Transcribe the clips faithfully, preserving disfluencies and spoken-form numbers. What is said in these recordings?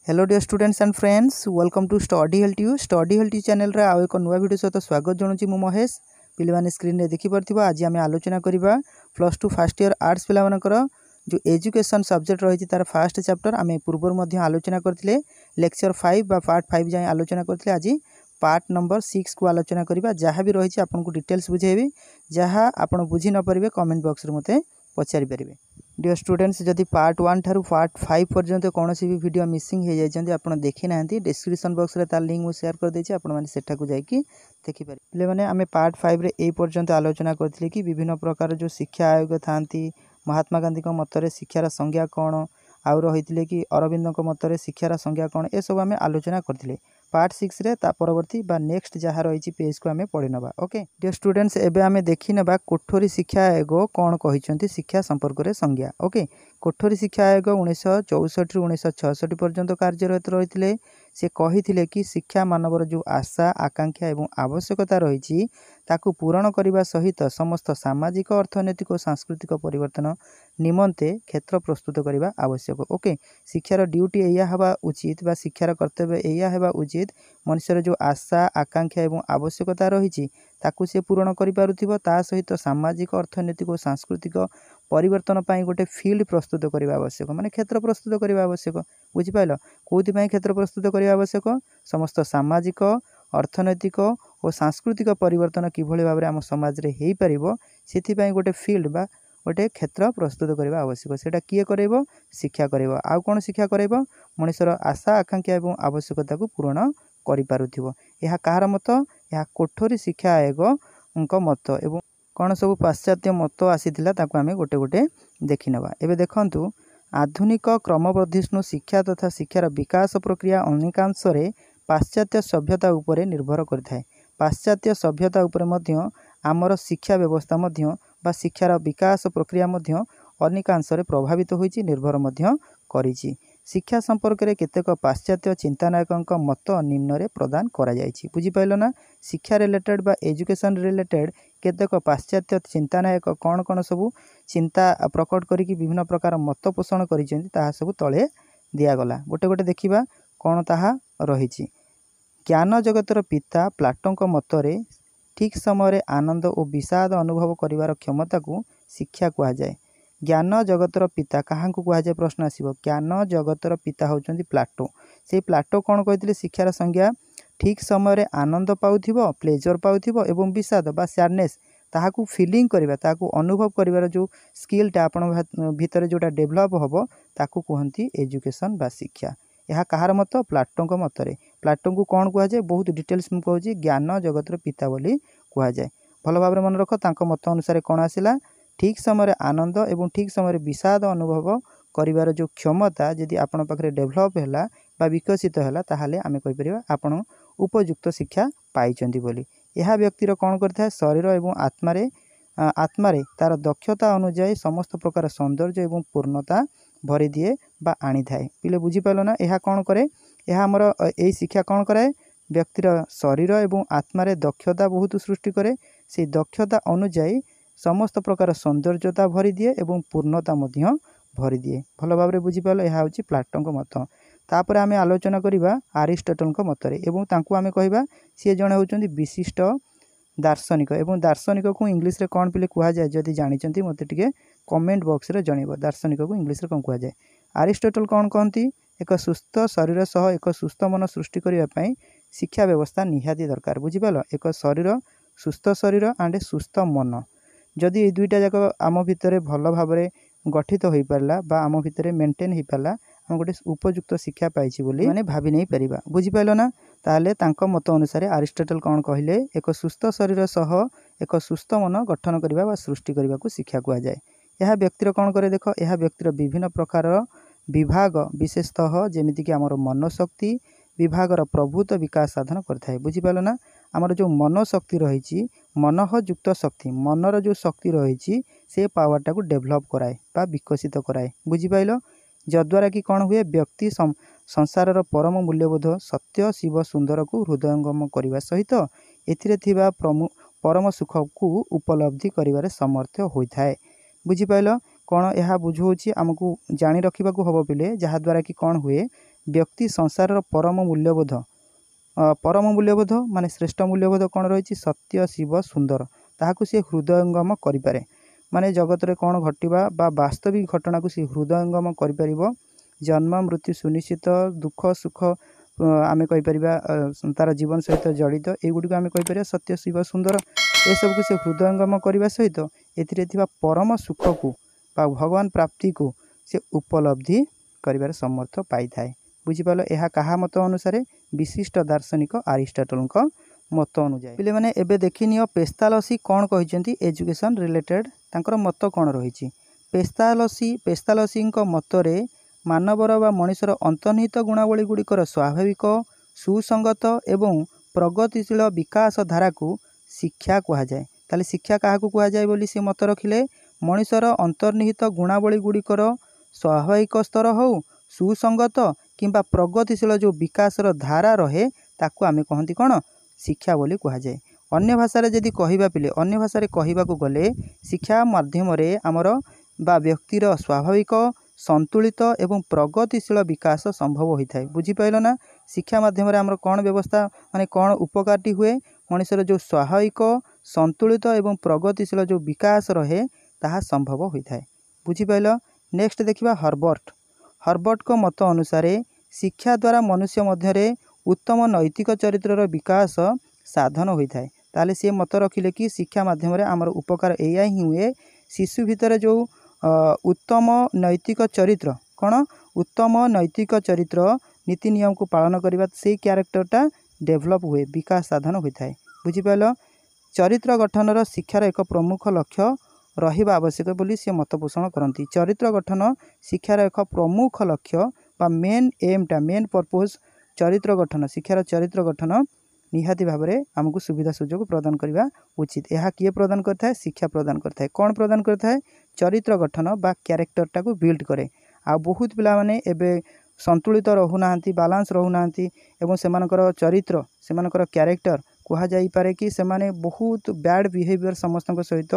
Hello dear students and friends, welcome to study health you study health you channel रे आउ एक नुआ video सहित स्वागत जनाऊँ। मु महेश पे स्क्रीन रे देखि परथिबो। आज आम आलोचना करबा plus two first year arts पिला मानकर जो एजुकेशन सब्जेक्ट रही तार फास्ट चैप्टर आम पूर्व मध्य आलोचना करथिले। लेक्चर फाइव बा पार्ट फाइव जाए आलोचना करथिले। आज पार्ट नंबर सिक्स को आलोचना करबा। जहाँ भी रही आपको डिटेल्स बुझेबी, जहाँ आपन बुझी न परिबे कमेंट बॉक्स रे मते पचारि परिबे। डियर स्टूडेंट्स, जदि पार्ट वन ठारू पार्ट फाइव पर्यंत कौन भी वीडियो मिसिंग हो जाती आप देखी ना, डिस्क्रिप्शन बॉक्स रे तार लिंक मुझे शेयर कर देछि, आपण माने सेठा को जाई देखि पारे। पिले माने आमे पार्ट फाइव रे ए पर्यंत आलोचना करथिले कि विभिन्न प्रकार जो शिक्षा आयोग थांती, महात्मा गांधी को मतरे शिक्षार संज्ञा कौन, आउ रही कि अरविंद मतरे शिक्षार संज्ञा कौन, ए सब आमे आलोचना करथिले। पार्ट सिक्स रे ता परवर्ती बा नेक्स्ट जहाँ रही पेज को आमे पढ़ी नबा। ओके डियर स्टूडेंट्स, एबे आमे देखि नबा कोठोरी शिक्षा आयोग कौन कहिसंती शिक्षा संपर्क रे संज्ञा। ओके कोठोरी शिक्षा आयोग उन्नीस चौसठ रु उन्नीस छठ पर्यंत कार्यरत रही। से कही कि शिक्षा मानवर जो आशा आकांक्षा एवं आवश्यकता रही ताकू पूरण करने सहित समस्त सामाजिक अर्थनैतिक और सांस्कृतिक परिवर्तन निमंते क्षेत्र प्रस्तुत करने आवश्यक। ओके शिक्षार ड्यूटी या हवा उचित बा शिक्षार कर्तव्य या हवा उचित मनुष्यर जो आशा आकांक्षा एवं आवश्यकता रही ताकू से पूरण करिपारुथिबो, ता सहित सामाजिक अर्थनैतिक और सांस्कृतिक परिवर्तन पाई गोटे फील्ड प्रस्तुत करने आवश्यक, माने क्षेत्र प्रस्तुत करने आवश्यक। बुझिपाइल कोथि पई क्षेत्र प्रस्तुत करने आवश्यक? समस्त सामाजिक अर्थनैतिक और सांस्कृतिक परिवर्तन किभली भाव आम समाज रे हेई परिबो सेथि पई गोटे फील्ड बा गोटे क्षेत्र प्रस्तुत करने आवश्यक। सेटा किए करैबो? शिक्षा करैबो। आउ कोन शिक्षा करैबो? मनुष्यर आशा आकांक्षा एवं आवश्यकता को पूर्ण करि पारुथिबो। यह कहार मत? यह कोठोरी शिक्षा आयोग मत। एवं कौन सब पाश्चात्य मत आसीथिला ताकू आमे गोटे गोटे देखि नबा। एबे देखंतु, आधुनिक क्रमवर्धिष्णु शिक्षा तथा शिक्षार विकास प्रक्रिया अनेकांश रे पाश्चात्य सभ्यता उपरे निर्भर करथाय। पाश्चात्य सभ्यता उपरे मध्य आमर शिक्षा व्यवस्था मध्य बा शिक्षार विकास प्रक्रिया मध्य अनेकांश रे प्रभावित होईची, निर्भर मध्य करिची। शिक्षा संपर्क में केतेक पाश्चात्य चिंतानायकों मत निम्न रे प्रदान करा जायछि। बुझी पाइल ना? शिक्षा रिलेटेड बा एजुकेशन रिलेटेड केतेक पाश्चात्य चिंतानायक कौन कौन सब चिंता प्रकट करिकि विभिन्न प्रकार मत पोषण करिसेंति ताहा सब तले दियागला। गोटे गोटे देखिबा कौन ताहा रहिछि। ज्ञान जगतर पिता प्लाटों मतरे ठीक समय आनंद और विषाद अनुभव करिवार क्षमता को शिक्षा कहा जाए। ज्ञान जगतर पिता क्या कह जाए? प्रश्न आसो। ज्ञान जगतर पिता होउछंती प्लाटो। से प्लाटो कौन कहते? शिक्षार संज्ञा ठीक समय आनंद पाउथिबो, प्लेजर पाउथिबो एवं विषाद बा सैडनेस ताहाकू फीलिंग करिबा, ताहाकू अनुभव करिवार जो स्किलटा आपण भितर जोटा डेभलप होबो ताकू कहंती एजुकेशन बा शिक्षा। यह कहार मत? प्लाटों मतरे। प्लाटो को कौन कह जाए? बहुत डिटेल्स मु कहूँ, ज्ञान जगतर पिता बोली कह जाए। भल भाव मन रख, तांको मत अनुसार कौन आसिला? ठीक समय आनंद एवं ठीक समय विषाद अनुभव करिवार जो क्षमता जदि आपण पाखरे डेभलप हैला बा विकसित हैला, ताहाले आमे कहि परिबा आपण उपयुक्त शिक्षा पाइचंती बोली। यह व्यक्तिर कौन करता है? शरीर एवं आत्मारे आत्मारे तार दक्षता अनुसार समस्त प्रकार सौंदर्य एवं पूर्णता भरी दिए बा आनी थाए। पिले बुझी पाइल ना? यह कौन करे? यह आमर एई शिक्षा कौन कराए? व्यक्तिर शरीर एवं आत्मारे दक्षता बहुत सृष्टि करे। से दक्षता अनुसार समस्त प्रकार सौंदर्यता भरी दिए एवं पूर्णता मध्य भरी दिए। भल भाव बुझी पाइल? यह हूँ प्लाटों मत। तापर आमे आलोचना करिबा अरिस्टोटल मतरे एवं तांकू आमे कहिबा सी जणे होउचंती विशिष्ट दार्शनिक। एवं दार्शनिक को इंग्लिश रे कौन पिले कहा जाए? जदि जानिचंती मते टिके कमेंट बॉक्स रे जणिबो। दार्शनिक को इंग्लिश रे कौन कहा जाए? अरिस्टोटल कौन कहती? एक सुस्थ शरीर सह एक सुस्थ मन सृष्टि करने पाई शिक्षा व्यवस्था निहाती दरकार। बुझी पाइल? एक शरीर सुस्थ शरीर एंड सुस्थ मन जदि ये दुईटा जाक आम भितर भल भाव गठित हो पारला बा आम भितर मेंटेन हो पारला, आम गोटे उपयुक्त शिक्षा पाइछि बोली माने भाबी नहीं परिबा। बुझी पाइल ना? ताले तांको मत अनुसार अरिस्टोटल कौन कहले? एक सुस्थ शरीर सह एक सुस्थ मन गठन करबा बा सृष्टि करबा को शिक्षा कहा जाए। यह व्यक्तिर कौन करे? देख, यह व्यक्तिर विभिन्न प्रकार विभाग विशेषतः जेमिति कि आमर मनोशक्ति विभागर प्रभुत्व विकास साधन करता है। बुझी पाइल ना? आमर जो मनोशक्ति रही मनः युक्त शक्ति, मनर जो शक्ति रही से पावरटा को डेभलप कराए बा विकसित कराए। बुझी पाइल? जद्वारा कि कौन हुए? व्यक्ति संसार परम मूल्यबोध सत्य शिव सुंदर को हृदयंगम करने सहित एथिरे थिबा परम सुख को उपलब्धि करिवारे समर्थ होता है। बुझी पाइल? कौन यह बुझाऊँ आमको जाणी रखा हम पिले, जहाँद्वारा कि कौन हुए व्यक्ति संसार परम मूल्यबोध परम मूल्यबोध माने श्रेष्ठ मूल्यबोध कौन रही सत्य शिव सुंदर ताहाकु सी हृदयंगम करें माने जगत रे कौन घटवा बा वास्तविक घटना को सी हृदयंगम कर जन्म मृत्यु सुनिश्चित दुख सुख आमे कहीपर तार जीवन सहित जड़ित युड़क आम कहीपर सत्य शिव सुंदर ए सब को से हृदयंगम करने सहित ए परम सुख को बा भगवान प्राप्ति को से उपलब्धि कर समर्थ पाई थाए बुझिपाल यह कहा मत अनुसार विशिष्ट दार्शनिक अरिस्टोटल मत अनुଯାୟୀ पिले माने एबे देखिनियो पेस्तालसी कौन कहते एजुकेशन रिलेटेड तांकर मत कौन रही पेस्तालसी पेस्तालसी मतरे मानवर बा मनुष्यर अंतर्निहित गुणावली गुड़िकर स्वाभाविक सुसंगत एवं प्रगतिशील विकास धारा को शिक्षा कह जाए ताले शिक्षा क्या कह जाए बोली से मत रखिले मनुष्यर अंतर्निहित गुणावली गुड़िकर स्वाभाविक स्तर हो सुसंगत किंबा प्रगतिशील जो विकासर धारा रहे ताकू आमे कहती कौन शिक्षा बोली कह जाए अन्य भाषा जदि कहवा पिले अन्य भाषा कहवा गले शिक्षा माध्यम आमर बा व्यक्तिर स्वाभाविक संतुलित एवं प्रगतिशील विकास संभव होता है बुझीपाल ना शिक्षा माध्यम आमर कौन व्यवस्था माने कौन उपकारटी हुए मनुष्यर जो स्वाभाविक संतुलित एवं प्रगतिशील जो विकास रहे ताहा संभव होता है बुझीपाल। नेक्स्ट देखिबा हर्बर्ट हर्बर्ट को मत अनुसार शिक्षा द्वारा मनुष्य मध्य उत्तम नैतिक चरित्र विकास साधन होता है ताले सी मत रखिले कि शिक्षा माध्यम आमर उपकार एया ही हुए शिशु भितर जो उत्तम नैतिक चरित्र कौन उत्तम नैतिक चरित्र नीति नियम को पालन करने से क्यारेक्टरटा डेभलप हुए विकास साधन होता है बुझीपाल। चरित्र गठनर शिक्षार एक प्रमुख लक्ष्य रहिबा आवश्यक बोली से मत पोषण करती चरित्र गठन शिक्षार एक प्रमुख लक्ष्य बा मेन एमटा मेन पर्पज चरित्र गठन शिक्षार चरित्र गठन निहाती भाव में आमको सुविधा सुजोग प्रदान करने उचित यह किए प्रदान करता है शिक्षा प्रदान करता है कौन प्रदान करता है चरित्र गठन बा क्यारेक्टरटा को बिल्ड करे आ बहुत पिला माने एबे संतुलित रहूना बालांस रहूना एवं सेमानकर चरित्र सेमानकर क्यारेक्टर कह जाई पारे कि सेमाने बहुत बैड बिहेवियर समस्त सहित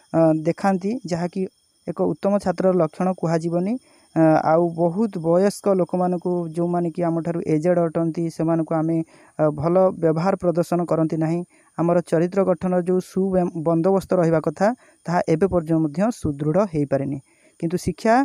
देखाती जहाँकि एक उत्तम छात्र लक्षण कहजनी आउ बहुत वयस्क लोक मान जो माने कि आम ठारू एजेड अटंती से आम भल व्यवहार प्रदर्शन करती ना आमर चरित्र गठन जो सुबंदोबस्त रहा कथा ताहा एबे पर्यंत सुदृढ़ हो पारे किंतु शिक्षा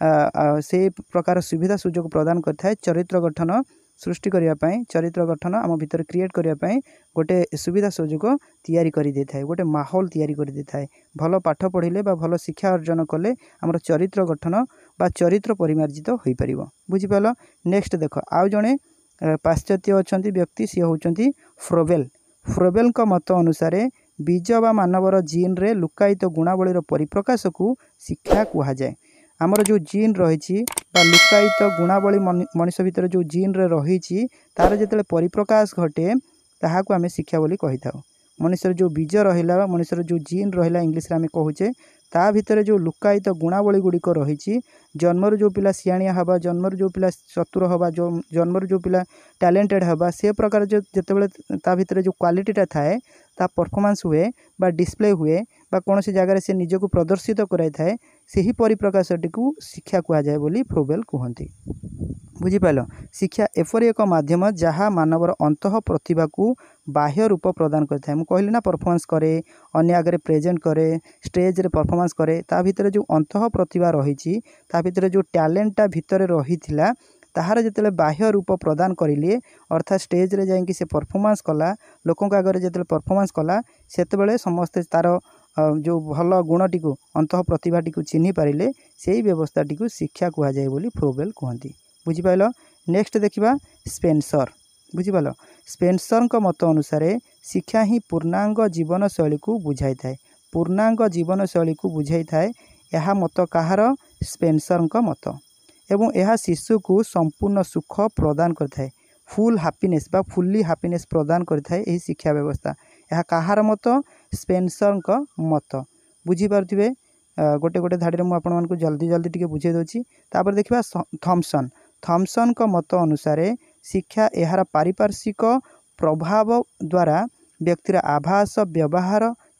से प्रकार सुविधा सुजोग प्रदान करता है चरित्र गठन सृष्टि करने चरित्र गठन आम भितर क्रिएट करने गोटे सुविधा सुजोग तैयारी कर दे था गोटे माहौल तैयारी कर दे था भल पाठ पढ़िले बा भल शिक्षा अर्जन कले आमर चरित्र गठन बा चरित्र परिमार्जित हो पार बुझीपाल। नेक्स्ट देख आउ जड़े पाश्चात्य अच्छा व्यक्ति सी होती फ्रोबेल फ्रोबेल मत अनुसार बीज बा मानवर जीन रे लुकायित गुणावलीर परिप्रकाश को शिक्षा कह जाए आमर जो जीन रही लुकायित गुणावली मनुष्य भितर जो जीन रे रही तार जिते परिप्रकाश घटे ताहाकू आमे शिक्षा बोली कही था मनुष्यर जो बीज रहा मनुष्यर जो जीन रहा इंग्लीश आम कहूचे ता भितर जो लुकायित गुणावली गुड़िक रही जन्मर जो पिला सियाणिया हवा जन्मर जो पिला चतुर हवा जो जन्मर जो पिला टैलेंटेड हवा से प्रकार जो जिते ता भितर जो क्वालिटीटा थाए ता परफॉर्मेंस हुए बा डिस्प्ले हुए बा कौन सी जगार से निजक प्रदर्शित कराई थाए से परिप्रकाशटी को शिक्षा कह जाए बोली फ्रोबेल कहते बुझीपाल। शिक्षा एपरी एक माध्यम जहाँ मानवर अंतः प्रतिभा को बाह्य रूप प्रदान करता है कहली ना परफॉर्मेंस करे अन्य आगे प्रेजेंट करे स्टेज रे परफॉर्मेंस करे ता भितर जो अंतः प्रतिभा रही ता भितर जो टैलेंटटा भितर रही ताहार जिते बाह्य रूप प्रदान करिले अर्थात स्टेज रे जाइए से परफॉर्मेंस कला लोकों आगे जिते परफॉर्मेंस कला सेतबेले समस्ते तार जो भल गुणटी को अंतः प्रतिभाटी को चिन्ह पारे से व्यवस्थाटी को शिक्षा कह जाए बोली फ्रोबेल कहती बुझीपाल। नेक्स्ट देखिबा स्पेंसर बुझीपाल स्पेंसर का मत अनुसार शिक्षा ही पूर्णांग जीवन शैली को बुझाई थाए पूर्णांग जीवन शैली को बुझाई थाए यह मत कहार स्पेंसर का मत एवं यह शिशु को संपूर्ण सुख प्रदान करता फुल हैप्पीनेस बा फुल्ली हैप्पीनेस प्रदान करता है शिक्षा व्यवस्था यह कहार मत स्पेंसर का मत बुझीपारे गोटे गोटे धाड़ी में आपको जल्दी जल्दी टी बुझे दूसरी तापर देखा थॉमसन थॉमसन का मत अनुसार शिक्षा यार पारिपार्श्विक प्रभाव द्वारा व्यक्तिर आभास व्यवहार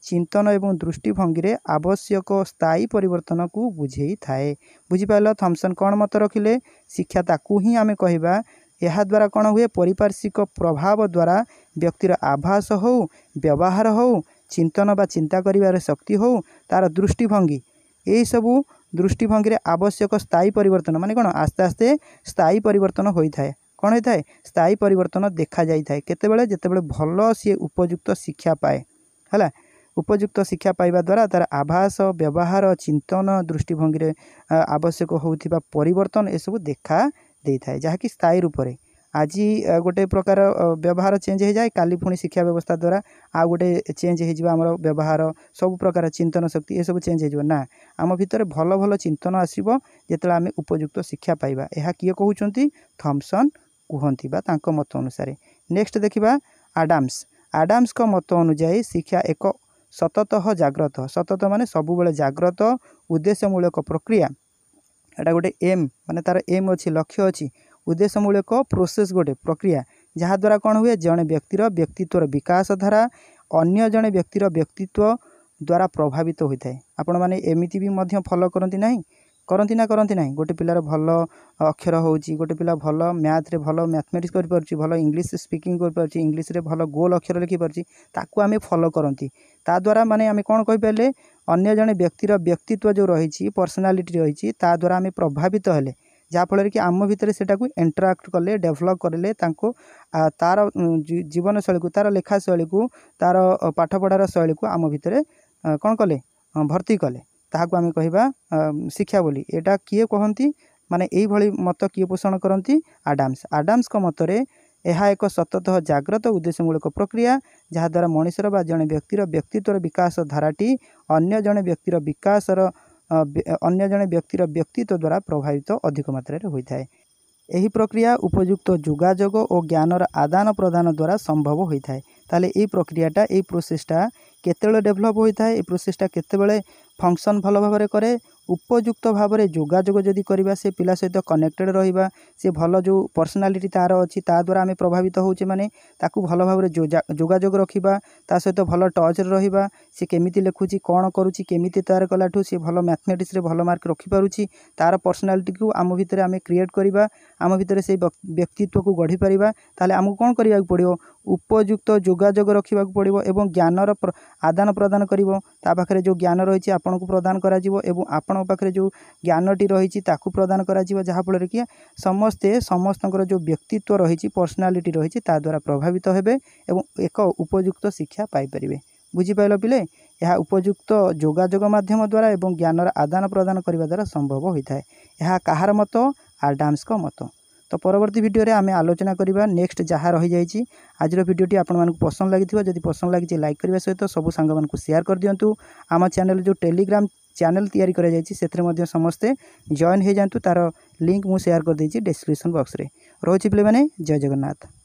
चिंतन एवं दृष्टिभंगी रे आवश्यक स्थायी परिवर्तन को बुझे थाए। बुझिपाल थॉमसन कौन मत रखिले शिक्षा ताकू ही आमे कहबा यह द्वारा कौन हुए पारिपार्श्विक प्रभाव द्वारा व्यक्तिर आभास हो व्यवहार हो चिंतन बा चिंता करिवार शक्ति हो तार दृष्टिभंगी यही सबू दृष्टिभंगी रे आवश्यक स्थायी परिवर्तन माने कौन आस्ते आस्ते स्थायी परिवर्तन होता है। कौन होता है स्थायी परिवर्तन देखा जाए केतेबेले जेतेबेले भल सी उपयुक्त शिक्षा पाए है उपयुक्त शिक्षा पाइबा द्वारा तार आभास व्यवहार चिंतन दृष्टिभंगी रे आवश्यक होउथिबा परिवर्तन ए सब देखा दे थाए जहाँकि स्थायी रूप से आज गोटे प्रकार व्यवहार चेंज हो जाए काली पुणी शिक्षा व्यवस्था द्वारा आ गोटे चेंज हो आम व्यवहार सब प्रकार चिंतन शक्ति ये सब चेंज हो ना आम भितर भल भल चिंतन आसब जिते आम उपयुक्त शिक्षा पाइबा यह किए कहते थॉमसन कहती बा तांको मत अनुसार। नेक्स्ट देखिबा आडाम्स आडाम्स को मत अनुଯାयी शिक्षा एक सततः जाग्रत सतत माने सबुबले जाग्रत उद्देश्यमूलक प्रक्रिया एटा गोटे एम माने तार एम अच्छी लक्ष्य अच्छी उद्देश्यमूलक प्रोसेस गोटे प्रक्रिया जहाँ द्वारा कौन हुए जड़े व्यक्तिर व्यक्तित्वर विकास धारा अन्य जड़े व्यक्तिर व्यक्तित्व द्वारा प्रभावित होता है। आपण मैंने एमती भी मध्य फॉलो करती ना करती ना करती ना गोटे पिलार भल अक्षर होची गोटे पिला भल मैथ रे भल मैथमेटिक्स कर पारछि भल इंग्लिश स्पीकिंग कर पारछि इंग्लिश रे भल गोल अक्षर लिखि पारछि ताकू आमे फॉलो करती ता द्वारा माने आमे कोन कहि पाले अन्य जने व्यक्तिर व्यक्तित्व जो रही पर्सनालीटी रही ता द्वारा आमे प्रभावित हेले जहाँफल कि आम भितर से इंटराक्ट कले डेभलप करें तार जीवन शैली को तार लेखा शैली को तार पाठपढ़ार शैली को आम भितर कौन कले भर्ती कले ताहाको आमे कहबा शिक्षा बोली एटा किए कहती माने एई भली मत किए पोषण करती आडाम्स आडाम्स को मतरे यह एक सततः जाग्रत उद्देश्यमूलक प्रक्रिया जहाँ द्वारा मनुष्यर बा जड़े व्यक्तिर व्यक्तित्वर विकास धाराटी अन्य जड़े व्यक्तिर विकासर अन्य जड़े व्यक्तिर व्यक्तित्व द्वारा प्रभावित अधिक मात्रा होता है। यही प्रक्रिया उपयुक्त जोगाजोग और ज्ञानर आदान प्रदान द्वारा संभव होता है। ताले ये प्रक्रियाटा ये प्रोसेसटा केतेबेले डेभलप होता है ये प्रोसेसटा केतेबेले फंक्शन भल भाव में करे उपयुक्त भाव में जोगाजोग जदि करवा से पिला सहित कनेक्टेड रहिबा से भल जो पर्सनालीटी तार अच्छी ता द्वारा आम प्रभावित होचे माने ताकू भल भाव में जोगाजोग रखा ता सहित भल टच रहिबा से केमिति लिखुची कौन करुची केमिति तैयार कलाठू से भल मैथमेटिक्स रे भल मार्क रखिपारुची तार पर्सनालीटी को आम भितर आम क्रिएट करवा आम भितर से व्यक्तित्व को गढ़ी पारिबा ताले आमको कौन करिया पड़िबो उपयुक्त जोगाजोग रखा पड़िबो एवं ज्ञानर आदान प्रदान करिबो ता पाखरे जो ज्ञान रही आपन को प्रदान करा जिवो एवं आपण पाखरे जो ज्ञानटी रही ताकू प्रदान करा जिवो जहाँ फल कि समस्ते समस्तଙ୍କର जो व्यक्तित्व रही पर्सनालीटी रही ता द्वारा प्रभावित हेबे एवं एक उपयुक्त शिक्षा पाई परिबे। बुझिपाइल पिले यह उपयुक्त जोगाजोग माध्यम द्वारा एवं ज्ञानर आदान प्रदान करने द्वारा संभव होता है। यह कहार मत आडाम्स को मत। तो परवर्ती वीडियो रे आमे आलोचना करिबा नेक्स्ट जहाँ रही जाइए। आजर वीडियोटी आपण मानक पसंद लगी जदि पसंद लगी लाइक करने सहित सब सांग मान शेयर कर दिंतु। आम चैनल जो टेलीग्राम चैनल तैयारी करा जायछि सेथरे मध्ये समस्ते जॉइन हो जातु तार लिंक मु शेयर कर देछि डिस्क्रिप्शन बॉक्स रे। रोची पिले माने जय जगन्नाथ।